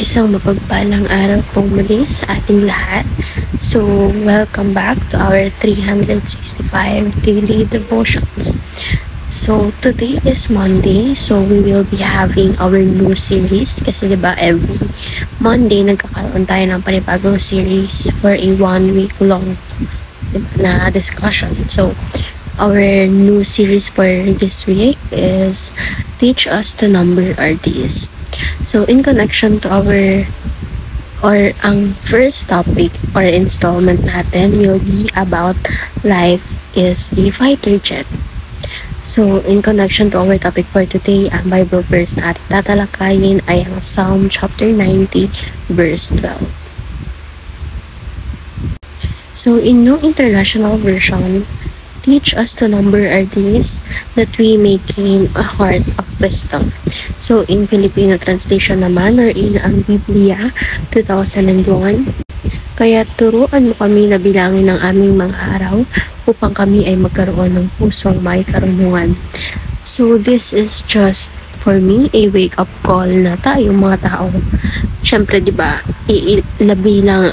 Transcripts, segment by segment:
Isang mapagpalang araw po muli sa ating lahat. So, welcome back to our 365 daily devotions. So, today is Monday. So, we will be having our new series. Kasi diba, every Monday, nagkakaroon tayo ng panibagong series for a 1 week long na discussion. So, our new series for this week is Teach Us to Number Our Days. So, in connection to ang first topic or installment natin will be about life is a fighter jet. So, in connection to our topic for today, ang Bible verse na ating tatalakayin ay ang Psalm chapter 90, verse 12. So, in New International Version, teach us to number our days that we may gain a heart of wisdom. So, in Filipino translation naman, or in ang Biblia 2001, kaya turuan mo kami na bilangin ng aming mga araw upang kami ay magkaroon ng pusong may karunungan. So, this is just for me a wake-up call na tayong mga tao. Siyempre, di ba, ilabi lang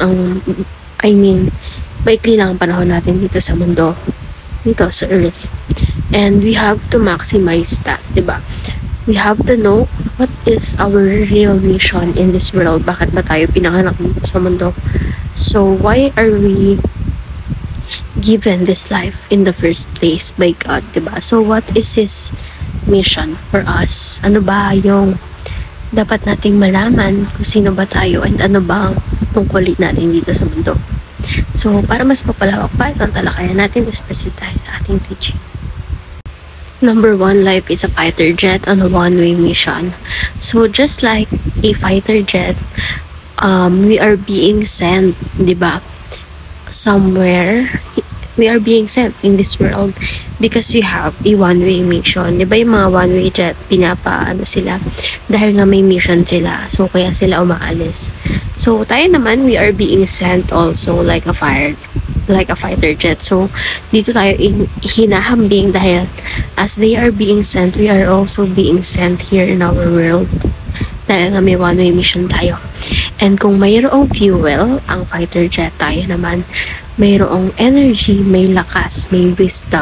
maikli lang ang panahon natin dito sa mundo, dito sa earth, and we have to maximize that, diba? We have to know what is our real mission in this world. Bakit ba tayo pinanganak dito sa mundo? So why are we given this life in the first place by God, diba? So what is His mission for us? Ano ba yung dapat nating malaman kung sino ba tayo and ano ba ang tungkulin natin dito sa mundo? So, para mas mapalawak pa itong talakayan natin, proceed tayo sa ating teaching. Number 1, life is a fighter jet on a one-way mission. So, just like a fighter jet, we are being sent, di ba? Somewhere, we are being sent in this world because we have a one-way mission. Di ba yung mga one-way jet, sila dahil nga may mission sila. So, kaya sila umaalis. So, tayo naman, we are being sent also like a fighter jet. So, dito tayo hinahambing dahil as they are being sent, we are also being sent here in our world. Dahil nga may one-way mission tayo. And kung mayroong fuel, ang fighter jet, tayo naman, mayroong energy, may lakas, may wisdom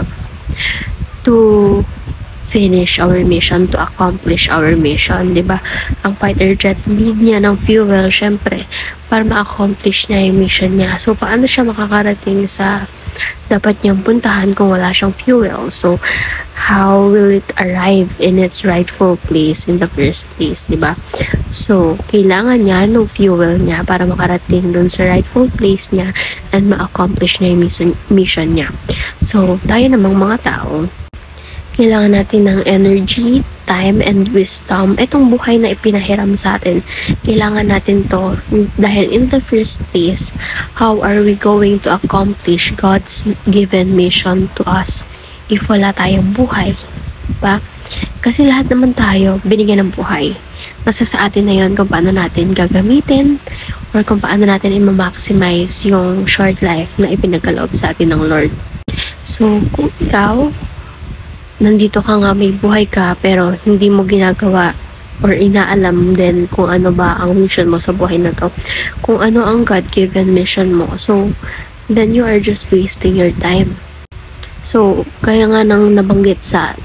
to finish our mission, to accomplish our mission, di ba? Ang fighter jet, need niya ng fuel, syempre, para ma-accomplish niya yung mission niya. So, paano siya makakarating sa dapat niyang puntahan kung wala siyang fuel? So, how will it arrive in its rightful place in the first place, di ba? So, kailangan niya ng fuel niya para makarating dun sa rightful place niya and ma-accomplish niya yung mission niya. So, tayo namang mga tao, kailangan natin ng energy, time, and wisdom. Itong buhay na ipinahiram sa atin, kailangan natin to dahil in the first place, how are we going to accomplish God's given mission to us if wala tayong buhay? Diba? Kasi lahat naman tayo binigyan ng buhay. Nasa sa atin na yun kung paano natin gagamitin or kung paano natin i-maximize yung short life na ipinagkaloob sa atin ng Lord. So, kung ikaw, nandito ka nga, may buhay ka, pero hindi mo ginagawa or inaalam din kung ano ba ang mission mo sa buhay na to. Kung ano ang God-given mission mo. So, then you are just wasting your time. So, kaya nga nang nabanggit sa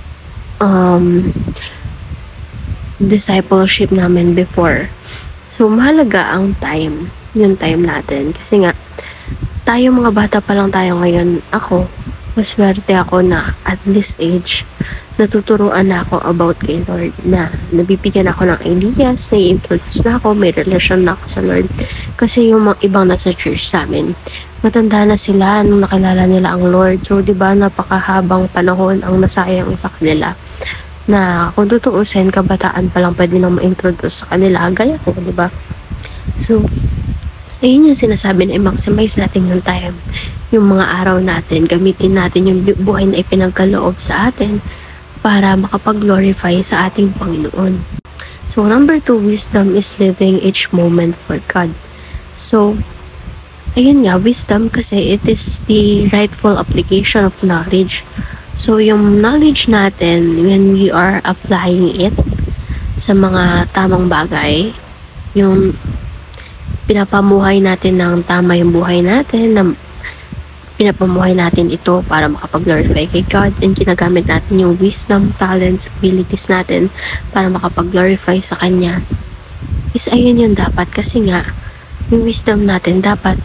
discipleship namin before. So, mahalaga ang time. Yung time natin. Kasi nga, tayo mga bata pa lang tayo ngayon. Ako, maswerte ako na at this age, natuturuan na ako about kay Lord, na nabibigyan ako ng ideas, na-introduce na ako, may relasyon na ako sa Lord. Kasi yung mga ibang nasa church sa amin, matanda na sila nung nakilala nila ang Lord. So, di ba, napakahabang panahon ang nasayang sa kanila. Na kung tutuusin, kabataan pa lang pwede nang ma-introduce sa kanila. Gaya ko, di ba? So, ayun yung sinasabi na i-maximize natin yung time. Yung mga araw natin, gamitin natin yung buhay na ipinagkaloob sa atin para makapag-glorify sa ating Panginoon. So, number 2, wisdom is living each moment for God. So, ayun nga, wisdom kasi it is the rightful application of knowledge. So, yung knowledge natin, when we are applying it sa mga tamang bagay, yung pinapamuhay natin ng tama yung buhay natin, na pinapamuhay natin ito para makapag-glorify kay God, and ginagamit natin yung wisdom, talents, abilities natin para makapag-glorify sa Kanya, is ayun yung dapat. Kasi nga, yung wisdom natin dapat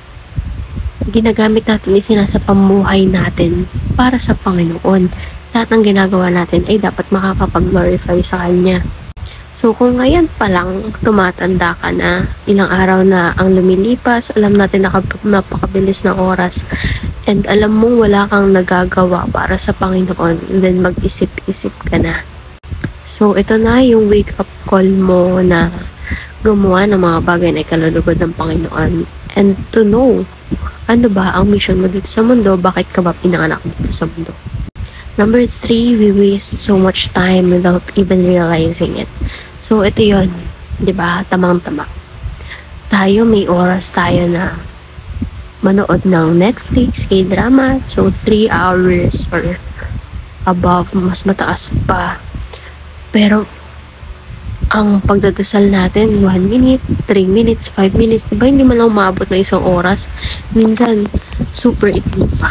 ginagamit natin, isinasa pamuhay natin para sa Panginoon. Lahat ng ginagawa natin ay dapat makakapag-glorify sa Kanya. So, kung ngayon pa lang tumatanda ka na, ilang araw na ang lumilipas, alam natin napakabilis ng oras, and alam mong wala kang nagagawa para sa Panginoon, and then mag-isip-isip ka na. So, ito na yung wake-up call mo na gumawa ng mga bagay na ikalulugod ng Panginoon, and to know, ano ba ang mission mo dito sa mundo, bakit ka ba pinanganak dito sa mundo. Number 3, we waste so much time without even realizing it. So, ito yun. Diba? Tamang-tama. Tayo, may oras tayo na manood ng Netflix, K-drama. So, 3 hours or above, mas mataas pa. Pero, ang pagdadasal natin, 1 minute, 3 minutes, 5 minutes, diba? Hindi man lang umabot na isang oras. Minsan, super ikli pa.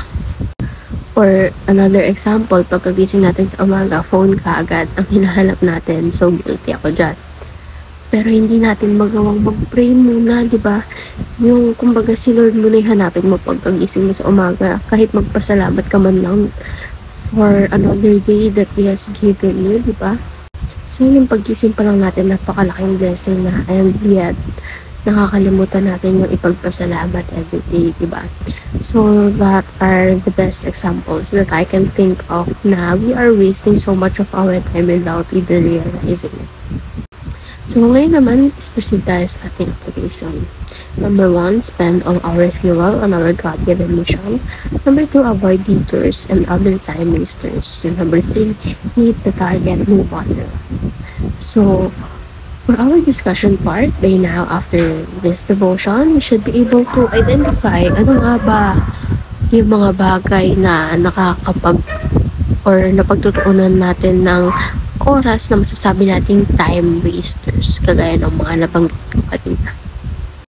Or another example, pagkagising natin sa umaga, phone ka agad ang hinahanap natin. So, guilty ako dyan. Pero hindi natin magawang mag-pray muna, di ba? Yung, kumbaga, si Lord muna hanapin mo pagkagising mo sa umaga. Kahit magpasalamat ka man lang for another day that He has given you, di ba? So, yung paggising pa lang natin, napakalaking blessing na. And yet, nakakalimutan natin yung ipagpasalamat everyday, diba? So, that are the best examples that I can think of na we are wasting so much of our time without even realizing it. So, ngayon naman, proceed tayo sa ating application. Number 1, spend all our fuel on our God-given mission. Number 2, avoid detours and other time wasters. And number 3, hit the target, move on. So, for our discussion part, by now, after this devotion, we should be able to identify ano nga ba yung mga bagay na nakakapag or napagtutuunan natin ng oras na masasabi nating time wasters, kagaya ng mga nabanggit ko kanina.